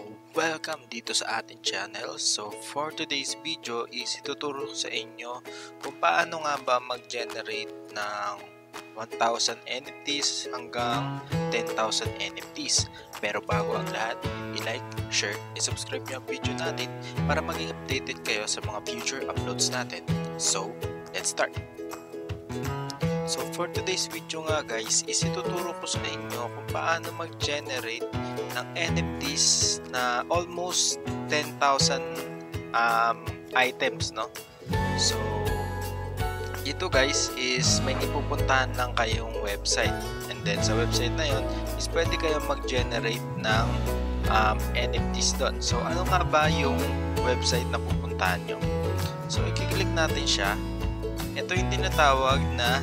welcome dito sa ating channel. So for today's video is ituturo ko sa inyo kung paano nga ba mag-generate ng 1,000 NFTs hanggang 10,000 NFTs. Pero bago ang lahat, i-like, share, i-subscribe nyo ang video natin para maging updated kayo sa mga future uploads natin. So let's start! So for today's video nga guys, is ituturo ko sa inyo kung paano mag-generate ng NFTs na almost 10,000 items, no? So ito guys is may ipupuntahan lang kayong website, and then sa website na yon is pwede kayong mag-generate ng NFTs doon. So ano nga ba yung website na pupuntahan nyo? So i-click natin siya. Ito yung tinatawag na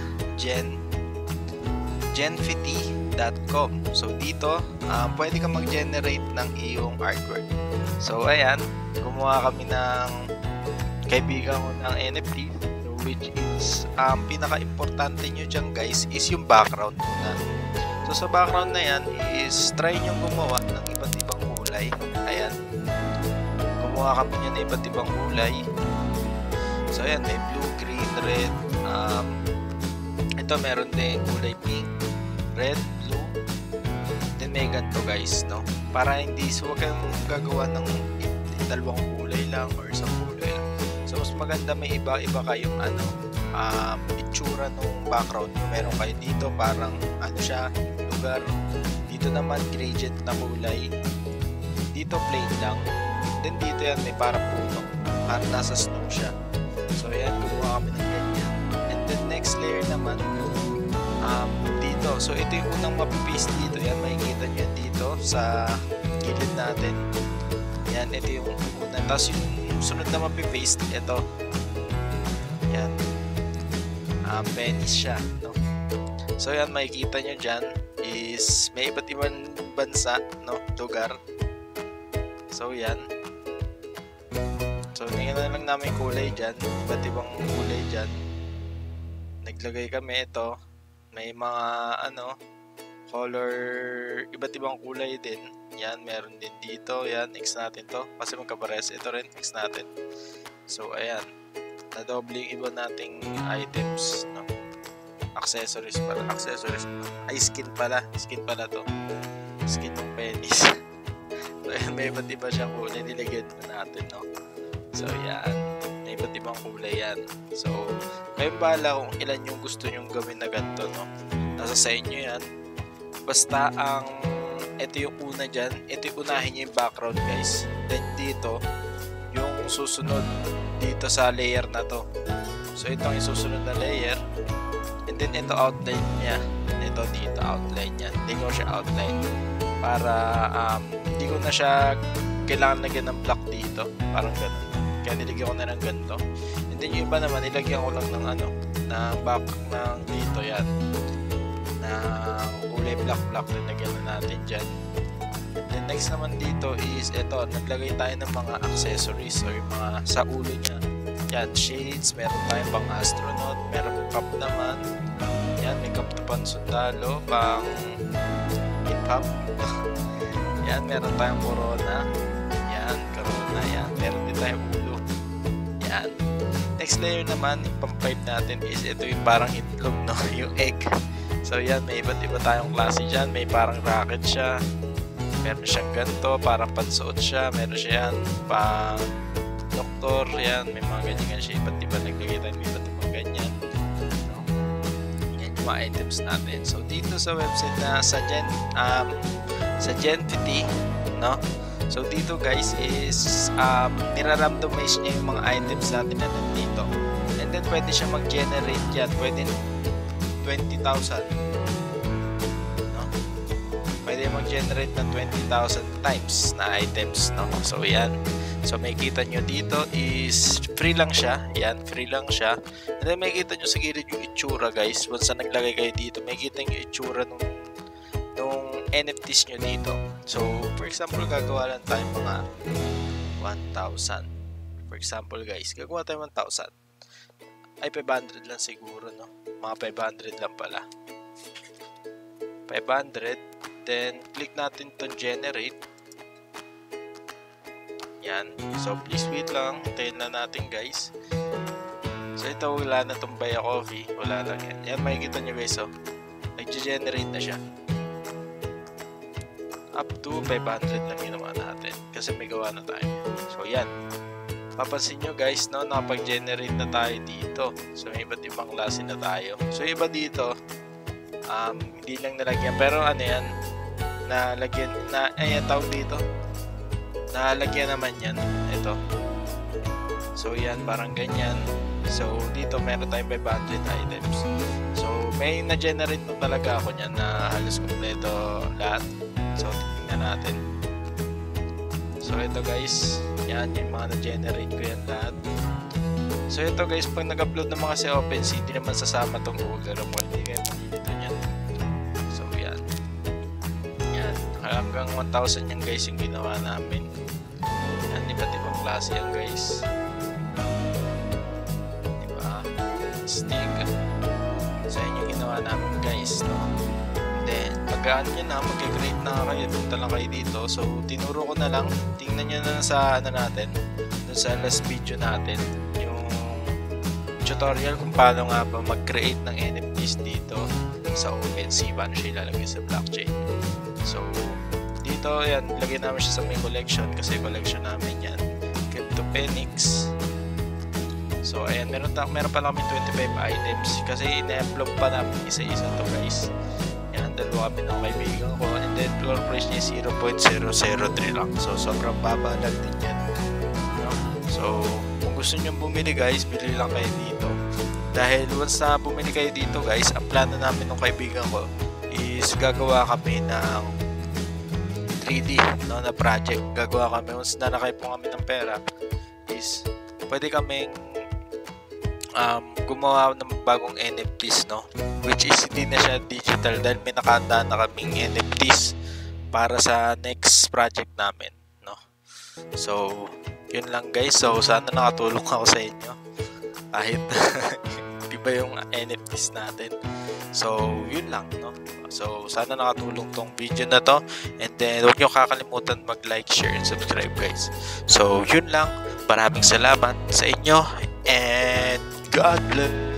genfiti.com. So dito, pwede ka mag-generate ng iyong artwork. So ayan, gumawa kami ng kaibigan ko ng NFT, which is pinaka-importante nyo dyan guys is yung background muna. So sa background na yan is try nyo gumawa ng iba't ibang kulay. Ayan, gumawa kami nyo ng iba't ibang kulay. So ayan, may blue, green, red, ito meron din kulay pink, red, blue, then may ganito guys, no? Para hindi, so huwag kayong gagawa ng dalawang kulay lang or isang kulay lang. So mas maganda may iba-iba kayong itsura ng background nyo. Meron kayo dito parang ano siya, lugar, dito naman gradient na kulay, dito plain lang, then dito yan may parang puno, parang nasa snow siya. So ayan, gumawa kami ng ganyan. And then next layer naman dito. So ito yung unang mapipaste dito. Yan, makikita nyo dito sa gilid natin. Yan, ito yung una. Tapos yung sunod na mapipaste, ito. Yan. Venice siya, no? So yan, makikita nyo dyan is may iba't ibang bansa, no? Lugar. So yan. So tingnan na lang namin kulay dyan. Iba't ibang kulay dyan. Naglagay kami ito. May mga color, iba't ibang kulay din. Yan, meron din dito. Yan, X natin to. Kasi magkapares. Ito rin, X natin. So, ayan. Nadoble yung iba nating items, no? Accessories pala. Accessories. Ay, skin pala. Skin pala to. Skin yung penis. So, ayan, may iba't iba siyang kulay. Nilagyan natin, no? So, ayan. May iba't ibang kulay yan. So, kayong bahala kung ilan yung gusto nyong gawin na ganito, no? Nasa sa inyo yan. Basta ito yung una dyan. Ito yung unahin nyo yung background guys. Then dito, yung susunod dito sa layer na to. So, ito ang susunod na layer. And then, ito outline niya. Ito dito, outline niya. Hindi ko siya outline. Para, hindi ko na siya kailangan lagyan ng block dito. Parang ganun. Kaya nilagyan ko na ng ganito. And then yung iba naman, nilagyan ko lang ng na back ng dito yan. Na kulay black na lagyan na natin dyan. And then next naman dito is ito, naglagay tayo ng mga accessories or yung mga sa ulo niya. Yan, shades, meron tayong pang astronaut, meron cap naman. Yan, may cap na pang sundalo, pang hip-hop. Yan, meron tayong corona. Yan, corona, yan. Meron din tayong ulo. Yan. Next layer naman, yung pang-pipe natin is ito yung parang itlog, no? Yung egg. So yan, may iba't iba tayong klase dyan. May parang rocket siya. Meron siyang ganito, parang pansuot siya. Meron siya yan, pang doktor. Yan, may mga ganyan siya. Iba't iba, naglagay tayo may iba't ibang ganyan. No? Yan yung mga items natin. So dito sa website na sa Genfiti, no? So dito guys is nirarandomize niya yung mga items natin na nandito. And then pwede siya mag-generate yan. Pwede 20,000. No? Pwede mag-generate ng 20,000 times na items, no? So yan. So makikita nyo dito is free lang siya. Yan, free lang siya. And then makikita nyo sa gilid yung itsura guys. Once na naglagay kayo dito, makikita nyo yung itsura nung NFTs nyo dito. So, for example, gagawa lang tayo mga 1,000. For example, guys, gagawa tayo 1,000. Ay, 500 lang siguro, no? Mga 500 lang pala. 500. Then, click natin itong generate. Yan. So please wait lang. Hintayin na natin guys. So ito, wala na tong Buy a Coffee. Wala lang yan. Yan, makikita nyo guys, oh. Nag-generate na siya. Up to 500 lang ginawa natin. Kasi may gawa na tayo. So yan. Papansin nyo guys, no, nakapag-generate na tayo dito. So may iba't ibang klase na tayo. So iba dito, hindi lang nalagyan. Pero ano yan, nalagyan na, ayan tawag dito. Nalagyan naman yan. Ito. So yan, parang ganyan. So dito meron tayong 500 items. So may na-generate na talaga ako niyan na halos kompleto lahat. So tingnan natin. So ito guys, yan yung mga na-generate ko yan lahat. So ito guys, pag nag-upload naman kasi OpenSea, hindi naman sasama tong Google mo, hindi kayo makikita niyan. So yan. Yan, hanggang 1,000 yan guys yung ginawa namin. Yan, iba't ibang klase yan guys. Stick. So yun yung ginawa namin guys, no? Then pagkaan nyo na, mag-create na kayo, punta lang kayo dito. So tinuro ko na lang, tingnan nyo na sa ano natin, dun sa last video natin, yung tutorial kung paano nga ba mag-create ng NFTs dito sa OpenSea, paano siya ilalagay sa blockchain. So dito yan, lagay namin siya sa may collection kasi collection namin yan, CryptoPenix. So ayan, meron pa lang kami 25 items kasi ina-upload pa namin isa-isa to guys. Yan, dalawa kami ng kaibigan ko, and then floor price niya 0.003 lang. So sobrang baba lang din yan, no? So kung gusto nyo bumili guys, bili lang kayo dito. Dahil once na bumili kayo dito guys, ang plano namin ng kaibigan ko is gagawa kami ng 3D, no, na project. Gagawa kami, once na nakaipon kami ng pera, is pwede kaming gumawa ng bagong NFTs, no, which is hindi na siya digital dahil may nakahanda na kaming NFTs para sa next project namin, no. So yun lang guys. So sana nakatulong ako sa inyo kahit di ba yung NFTs natin. So yun lang, no. So sana nakatulong tong video na to, and then huwag nyo kakalimutan mag-like, share, and subscribe guys. So yun lang, maraming salamat sa inyo, and God bless.